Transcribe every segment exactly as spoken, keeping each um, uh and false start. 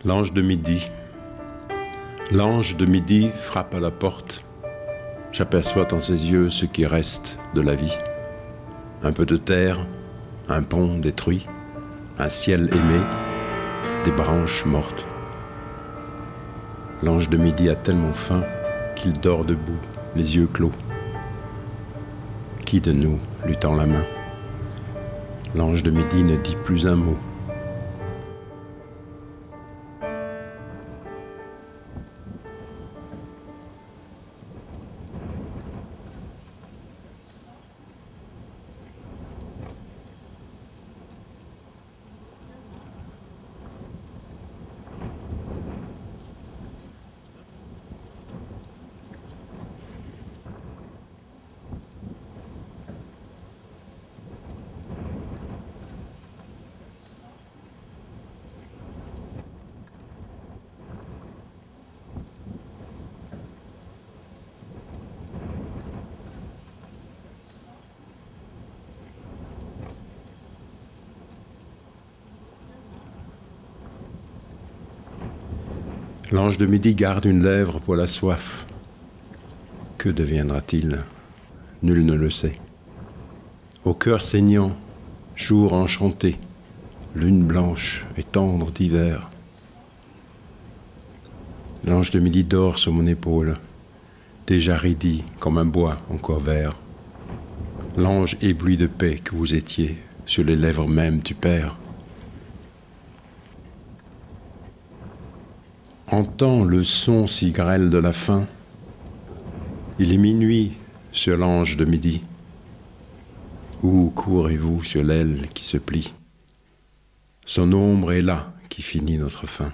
L'ange de midi. L'ange de midi frappe à la porte. J'aperçois dans ses yeux ce qui reste de la vie. Un peu de terre, un pont détruit, un ciel aimé, des branches mortes. L'ange de midi a tellement faim qu'il dort debout, les yeux clos. Qui de nous lui tend la main? L'ange de midi ne dit plus un mot. L'ange de midi garde une lèvre pour la soif. Que deviendra-t-il? Nul ne le sait. Au cœur saignant, jour enchanté, lune blanche et tendre d'hiver. L'ange de midi dort sur mon épaule, déjà raidi comme un bois encore vert. L'ange ébloui de paix que vous étiez sur les lèvres mêmes du Père. Entends le son si grêle de la faim. Il est minuit sur l'ange de midi. Où courez-vous sur l'aile qui se plie? Son ombre est là qui finit notre fin.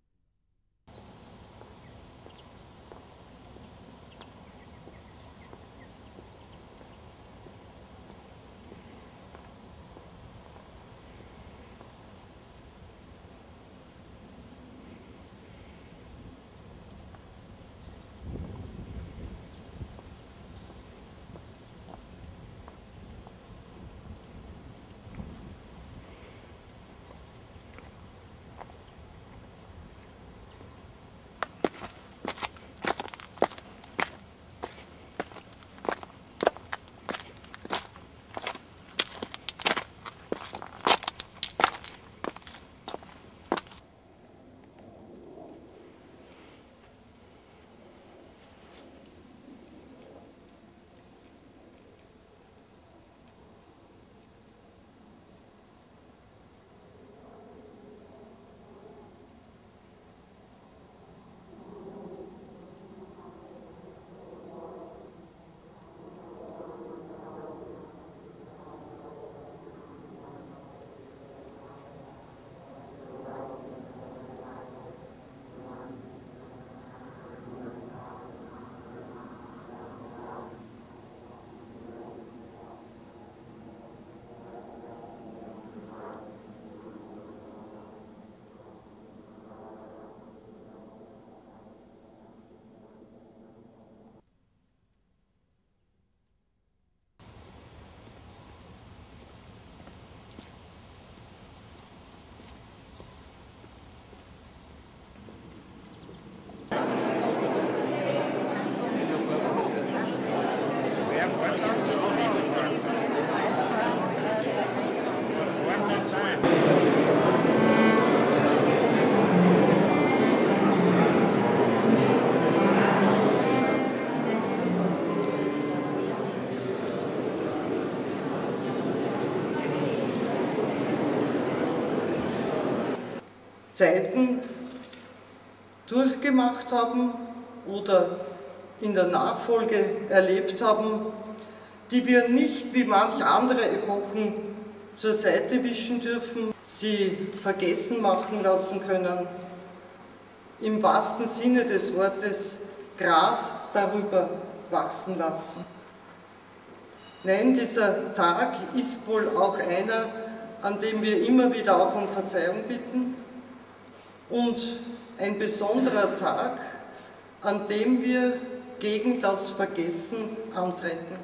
Zeiten durchgemacht haben oder in der Nachfolge erlebt haben, die wir nicht wie manch andere Epochen zur Seite wischen dürfen, sie vergessen machen lassen können, im wahrsten Sinne des Wortes Gras darüber wachsen lassen. Nein, dieser Tag ist wohl auch einer, an dem wir immer wieder auch um Verzeihung bitten, und ein besonderer Tag, an dem wir gegen das Vergessen antreten.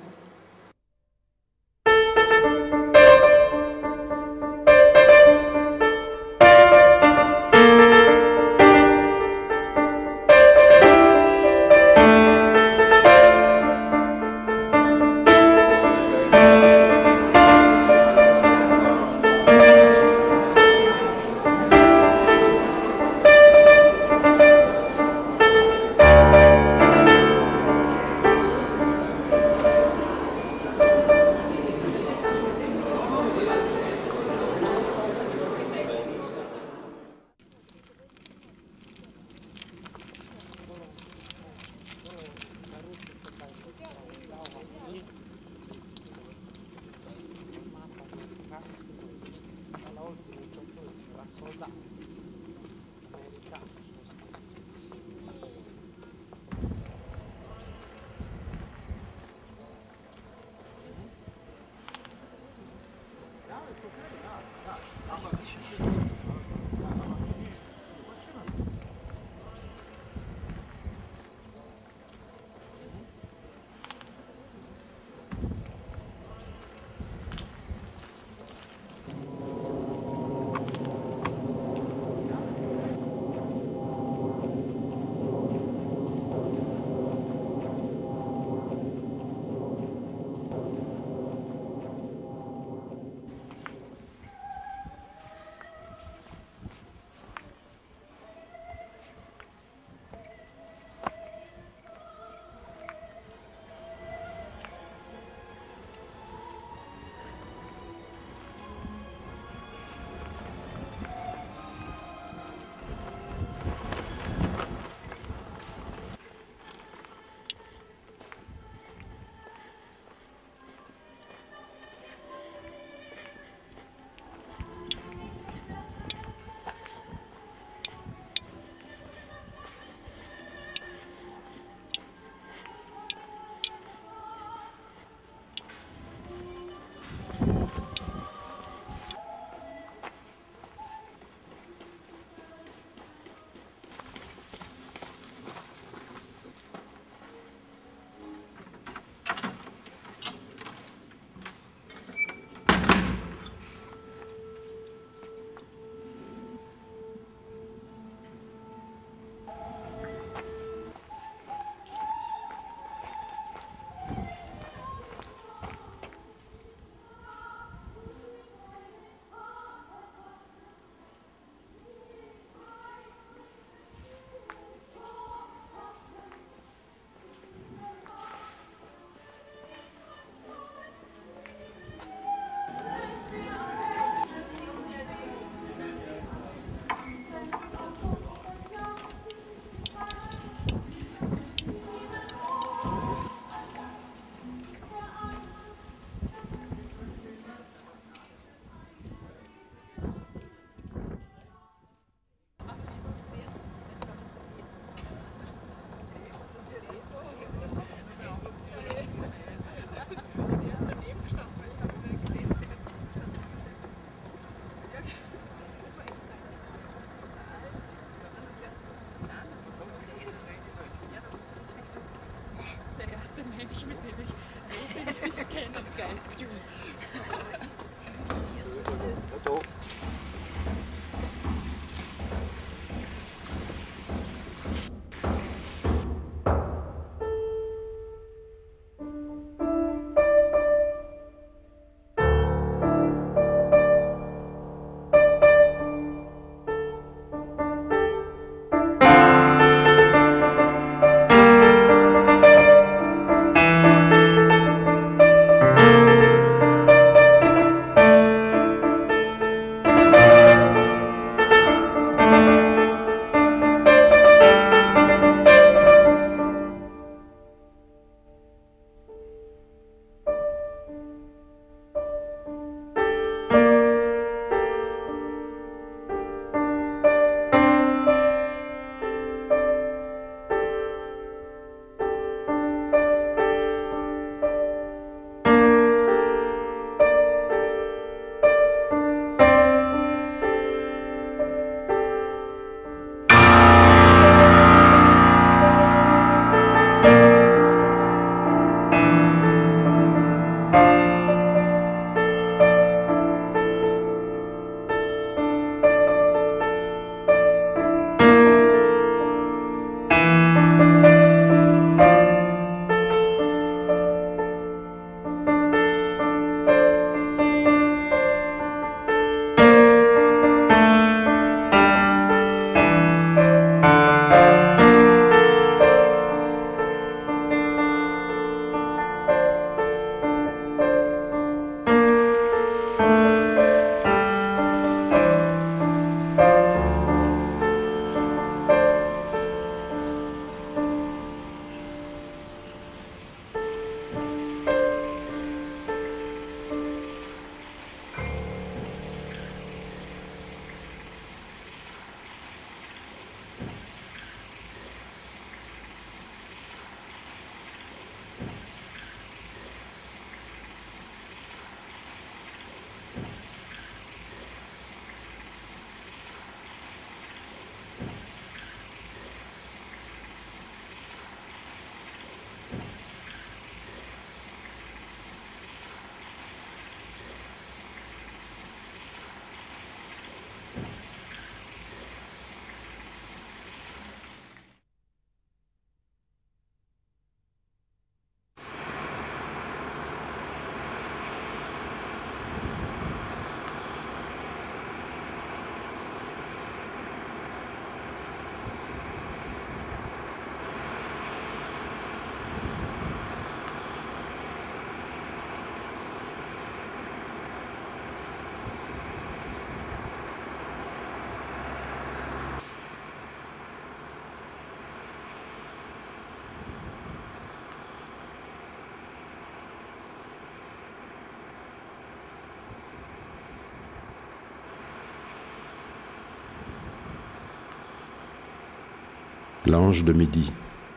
L'ange de midi.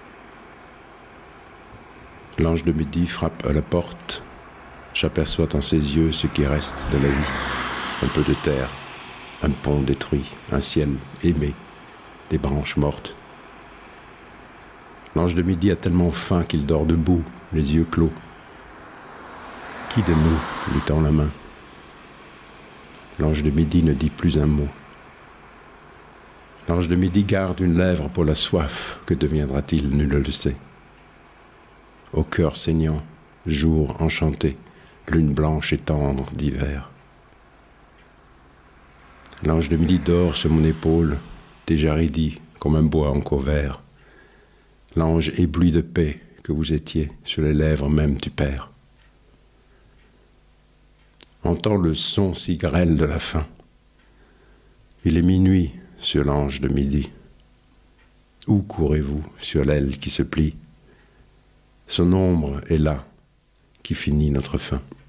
L'ange de midi frappe à la porte. J'aperçois dans ses yeux ce qui reste de la vie. Un peu de terre, un pont détruit, un ciel aimé, des branches mortes. L'ange de midi a tellement faim qu'il dort debout, les yeux clos. Qui de nous lui tend la main? L'ange de midi ne dit plus un mot. L'ange de midi garde une lèvre pour la soif. Que deviendra-t-il? Nul ne le sait. Au cœur saignant, jour enchanté, lune blanche et tendre d'hiver. L'ange de midi dort sur mon épaule, déjà raidi comme un bois encore vert. L'ange ébloui de paix que vous étiez sur les lèvres même du Père. Entends le son si grêle de la faim. Il est minuit sur l'ange de midi. Où courez-vous sur l'aile qui se plie? Son ombre est là, qui finit notre fin.